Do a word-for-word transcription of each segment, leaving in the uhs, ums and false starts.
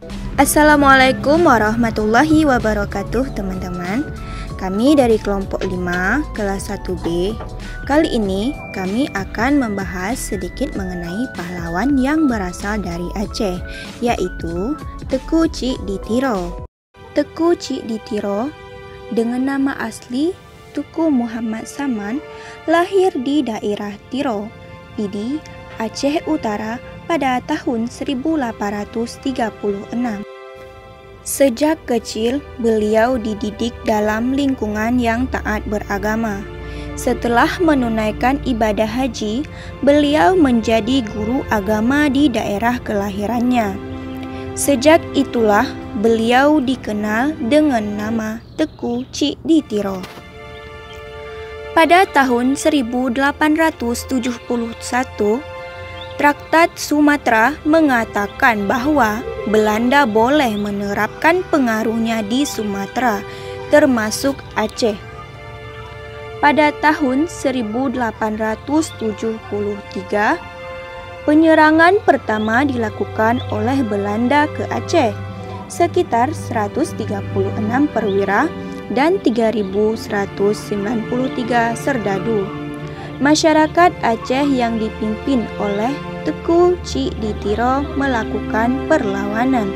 Assalamualaikum warahmatullahi wabarakatuh teman-teman. Kami dari kelompok lima kelas satu B. Kali ini kami akan membahas sedikit mengenai pahlawan yang berasal dari Aceh, yaitu Teuku Cik Ditiro. Teuku Cik Ditiro dengan nama asli Teuku Muhammad Saman lahir di daerah Tiro, Pidi, Aceh Utara pada tahun seribu delapan ratus tiga puluh enam. Sejak kecil, beliau dididik dalam lingkungan yang taat beragama. Setelah menunaikan ibadah haji, beliau menjadi guru agama di daerah kelahirannya. Sejak itulah beliau dikenal dengan nama Teuku Cik Ditiro. Pada tahun seribu delapan ratus tujuh puluh satu, Traktat Sumatera mengatakan bahwa Belanda boleh menerapkan pengaruhnya di Sumatera, termasuk Aceh. Pada tahun seribu delapan ratus tujuh puluh tiga, penyerangan pertama dilakukan oleh Belanda ke Aceh, sekitar seratus tiga puluh enam perwira dan tiga ribu seratus sembilan puluh tiga serdadu. Masyarakat Aceh yang dipimpin oleh Teuku Cik Ditiro melakukan perlawanan.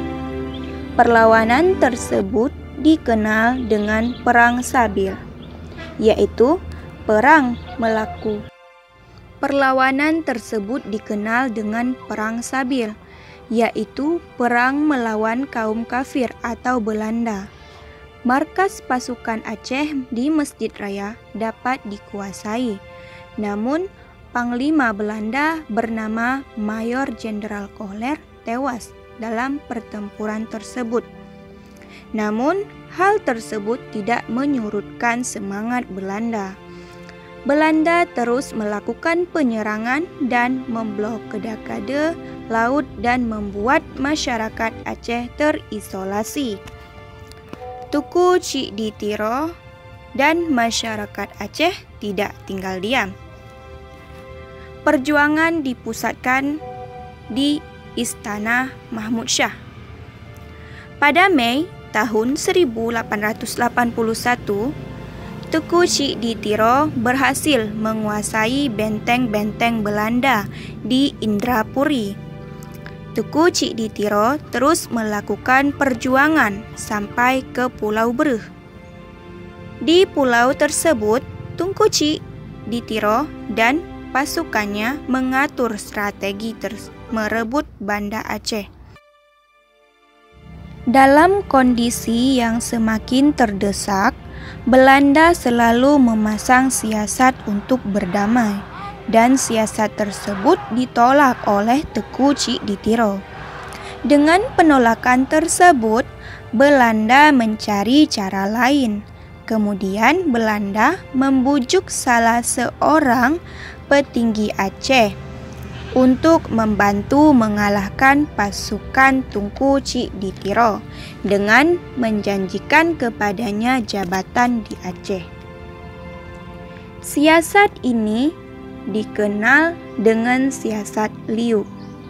Perlawanan tersebut dikenal dengan Perang Sabil, yaitu perang melaku. Perlawanan tersebut dikenal dengan Perang Sabil, yaitu perang melawan kaum kafir atau Belanda. Markas pasukan Aceh di Masjid Raya dapat dikuasai. Namun, Panglima Belanda bernama Mayor Jenderal Kohler tewas dalam pertempuran tersebut. Namun, hal tersebut tidak menyurutkan semangat Belanda. Belanda terus melakukan penyerangan dan memblokade laut dan membuat masyarakat Aceh terisolasi. Teuku Cik Ditiro dan masyarakat Aceh tidak tinggal diam. Perjuangan dipusatkan di Istana Mahmud Shah. Pada Mei tahun seribu delapan ratus delapan puluh satu, Teuku Cik Ditiro berhasil menguasai benteng-benteng Belanda di Indrapuri. Teuku Cik Ditiro terus melakukan perjuangan sampai ke Pulau Bereh. Di pulau tersebut, Teuku Cik Ditiro dan pasukannya mengatur strategi terus merebut Banda Aceh. Dalam kondisi yang semakin terdesak, Belanda selalu memasang siasat untuk berdamai, dan siasat tersebut ditolak oleh Teuku Cik Ditiro. Dengan penolakan tersebut, Belanda mencari cara lain. Kemudian Belanda membujuk salah seorang petinggi Aceh untuk membantu mengalahkan pasukan Teuku Cik Ditiro dengan menjanjikan kepadanya jabatan di Aceh. Siasat ini dikenal dengan siasat Liu.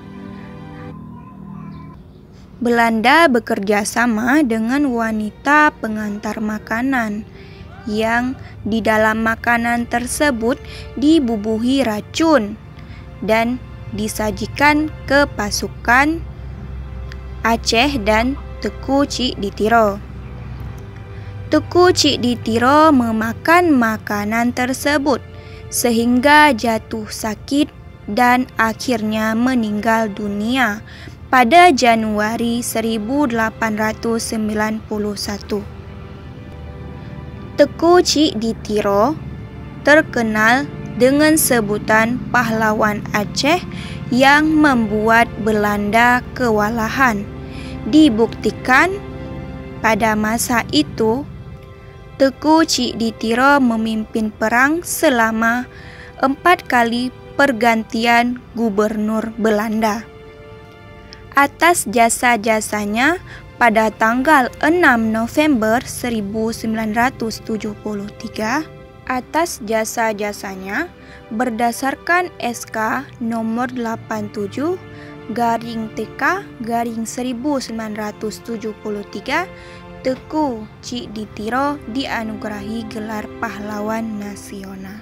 Belanda bekerja sama dengan wanita pengantar makanan yang di dalam makanan tersebut dibubuhi racun dan disajikan ke pasukan Aceh dan Teuku Cik Ditiro. Teuku Cik Ditiro memakan makanan tersebut sehingga jatuh sakit dan akhirnya meninggal dunia pada Januari seribu delapan ratus sembilan puluh satu. Teuku Cik Ditiro terkenal dengan sebutan pahlawan Aceh yang membuat Belanda kewalahan. Dibuktikan pada masa itu, Teuku Cik Ditiro memimpin perang selama empat kali pergantian gubernur Belanda. Atas jasa-jasanya, pada tanggal enam November seribu sembilan ratus tujuh puluh tiga, atas jasa-jasanya berdasarkan S K nomor delapan puluh tujuh garing T K garing seribu sembilan ratus tujuh puluh tiga, Teku Cik Ditiro dianugerahi gelar pahlawan nasional.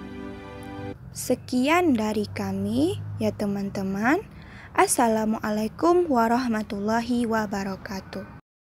Sekian dari kami ya teman-teman. Assalamualaikum warahmatullahi wabarakatuh.